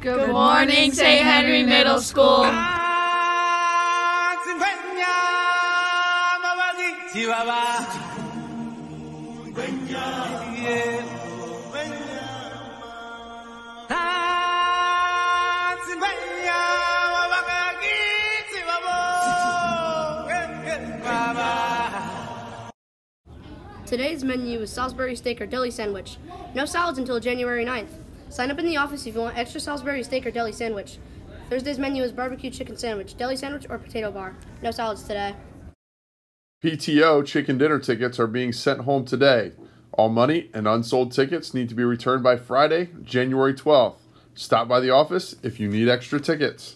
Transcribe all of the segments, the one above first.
Good morning, St. Henry Middle School. Today's menu is Salisbury steak or deli sandwich. No salads until January 9th. Sign up in the office if you want extra Salisbury steak or deli sandwich. Thursday's menu is barbecue chicken sandwich, deli sandwich, or potato bar. No salads today. PTO chicken dinner tickets are being sent home today. All money and unsold tickets need to be returned by Friday, January 12th. Stop by the office if you need extra tickets.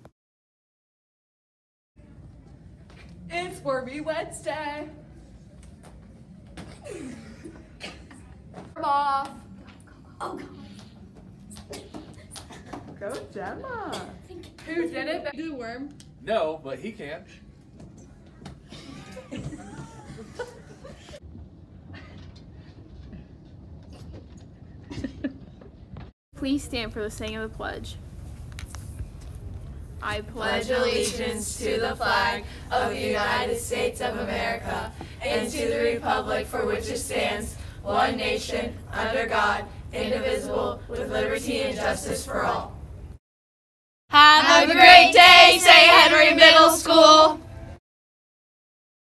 It's Wormy Wednesday. Off. Oh, Go Gemma. Who did it? Do Worm. No, but he can. Please stand for the saying of the pledge. I pledge allegiance to the flag of the United States of America and to the republic for which it stands, one nation, under God, indivisible, with liberty and justice for all. Have a great day, St. Henry Middle School.